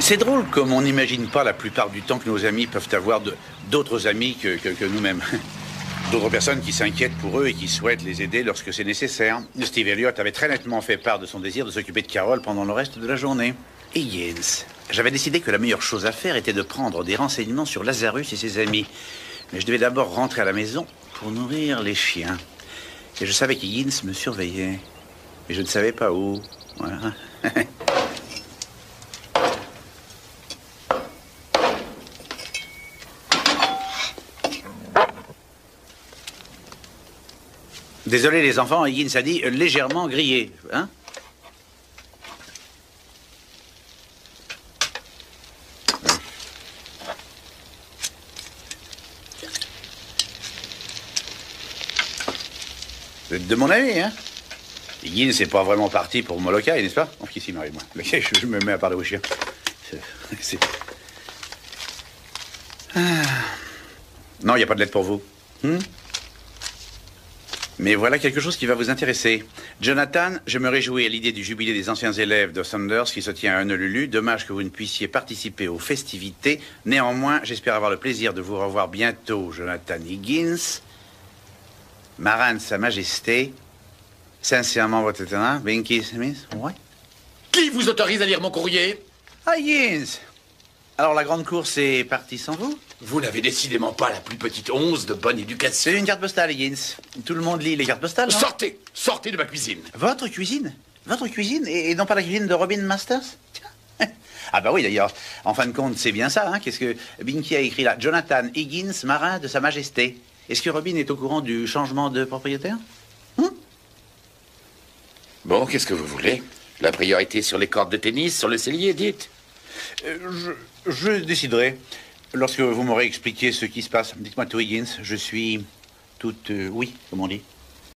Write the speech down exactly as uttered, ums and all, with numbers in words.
C'est drôle comme on n'imagine pas la plupart du temps que nos amis peuvent avoir d'autres amis que, que, que nous-mêmes. D'autres personnes qui s'inquiètent pour eux et qui souhaitent les aider lorsque c'est nécessaire. Steve Elliott avait très nettement fait part de son désir de s'occuper de Carol pendant le reste de la journée. Et Higgins, j'avais décidé que la meilleure chose à faire était de prendre des renseignements sur Lazarus et ses amis. Mais je devais d'abord rentrer à la maison pour nourrir les chiens. Et je savais qu'Higgins me surveillait. Mais je ne savais pas où. Voilà. Désolé les enfants, Higgins a dit euh, légèrement grillé, hein? Vous êtes de mon avis, hein? Higgins n'est pas vraiment parti pour Molokai, n'est-ce pas? Donc ici, Marie, moi. Je, je me mets à parler aux chiens. C'est... Ah. Non, il n'y a pas de lettre pour vous. Hmm? Mais voilà quelque chose qui va vous intéresser. Jonathan, je me réjouis à l'idée du jubilé des anciens élèves de Saunders qui se tient à Honolulu. Dommage que vous ne puissiez participer aux festivités. Néanmoins, j'espère avoir le plaisir de vous revoir bientôt, Jonathan Higgins. Marin de Sa Majesté. Sincèrement, votre étonnant, Binky Smith. Ouais. Qui vous autorise à lire mon courrier? Ah, Higgins. Alors, la grande course est partie sans vous? Vous n'avez décidément pas la plus petite once de bonne éducation. C'est une carte postale, Higgins. Tout le monde lit les cartes postales, non? Sortez! Sortez de ma cuisine! Votre cuisine? Votre cuisine? Et, et non pas la cuisine de Robin Masters? Tiens. Ah bah oui, d'ailleurs, en fin de compte, c'est bien ça, hein? Qu'est-ce que Binky a écrit là? Jonathan Higgins, marin de Sa Majesté. Est-ce que Robin est au courant du changement de propriétaire? Hum? Bon, qu'est-ce que vous voulez? La priorité sur les cordes de tennis, sur le cellier, dites. Euh, je, je déciderai. Lorsque vous m'aurez expliqué ce qui se passe. Dites-moi tout, Higgins. Je suis toute... Euh, oui, comme on dit.